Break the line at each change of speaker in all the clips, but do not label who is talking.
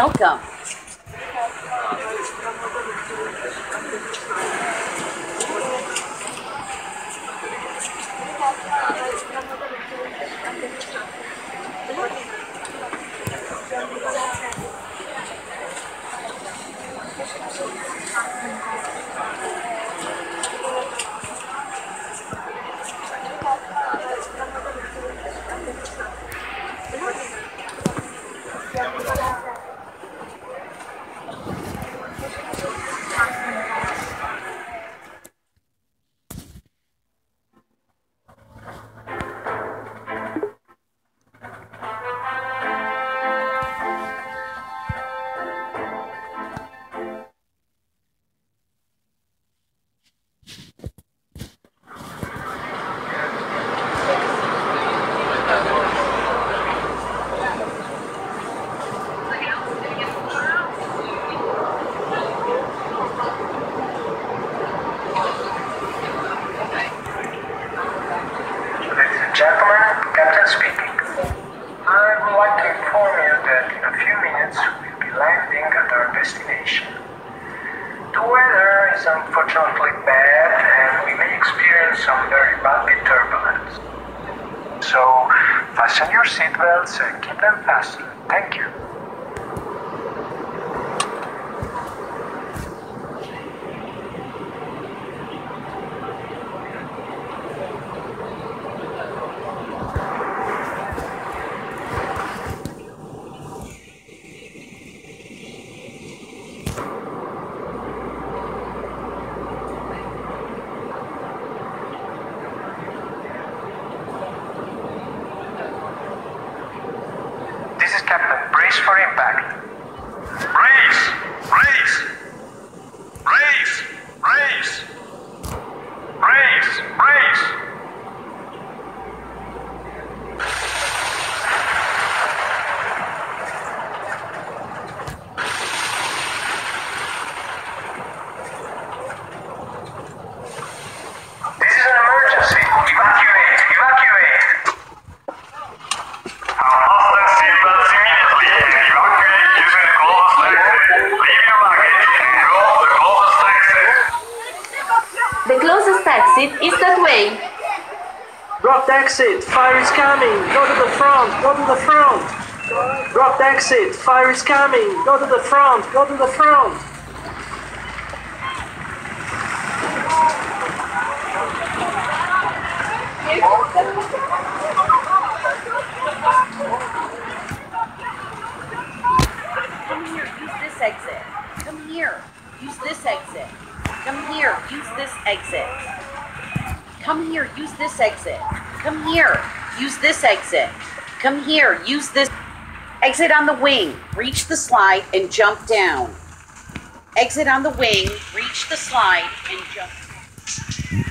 welcome.
Unfortunately bad, and we may experience some very bumpy turbulence. So, fasten your seatbelts and keep them fastened. Thank you. Brace for impact. Brace! Brace! Brace! Brace! Brace! Brace! This is an emergency. Evacuate! Evacuate! Unfasten seatbelts immediately and evacuate using the closest exit. Leave your luggage and go the closest exit.
The closest exit is that way.
Blocked exit, fire is coming, go to the front, go to the front. Blocked exit, fire is coming, go to the front, go to the front.
Come here, use this exit. Come here, use this exit. Come here, use this exit. Come here, use this exit. Come here, use this exit. Come here, use this exit on the wing. Reach the slide and jump down. Exit on the wing, reach the slide and jump down.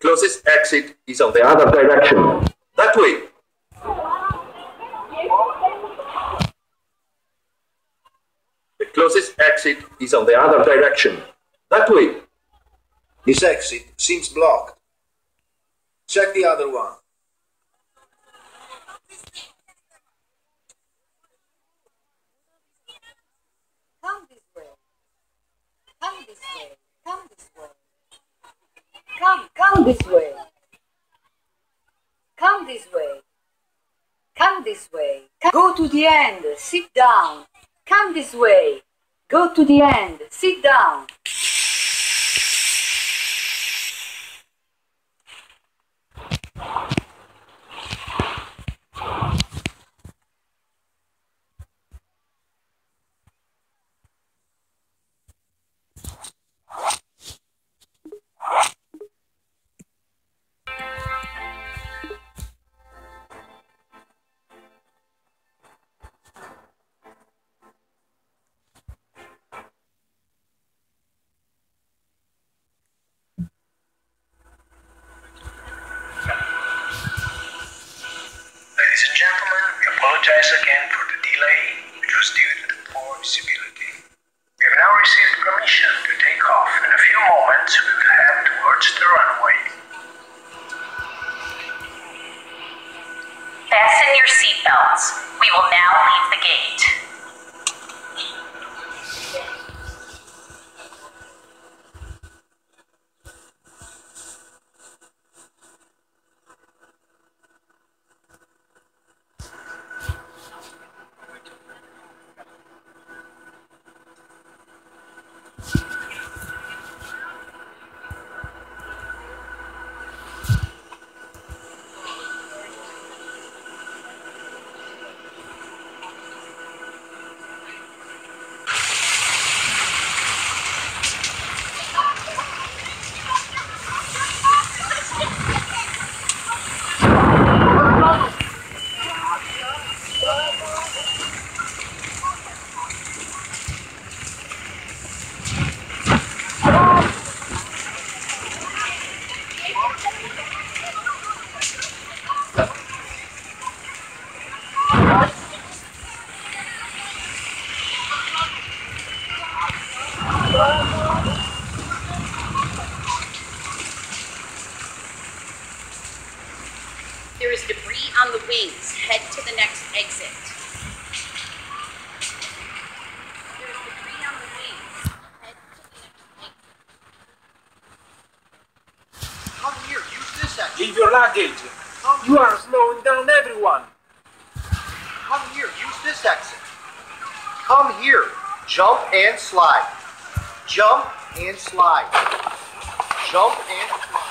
closest exit is on the other direction. That way. The closest exit is on the other direction. That way.
This exit seems blocked. Check the other one.
Come this way. Come this way. Come this way. Come this way. Come this way. Come this way. Go to the end. Sit down. Come this way. Go to the end. Sit down.
Ladies and gentlemen, we apologize again for the delay, which was due to the poor visibility. We have now received permission to take off. In a few moments, we will head towards the runway.
Fasten your seatbelts. We will now leave the gate.
There is debris on the wings. Head to the next exit. There is debris on the wings. Head to the next exit.
Come here, use this exit. Leave your luggage. You are slowing down everyone. Come here, use this exit. Come here. Jump and slide. Jump and slide. Jump and slide.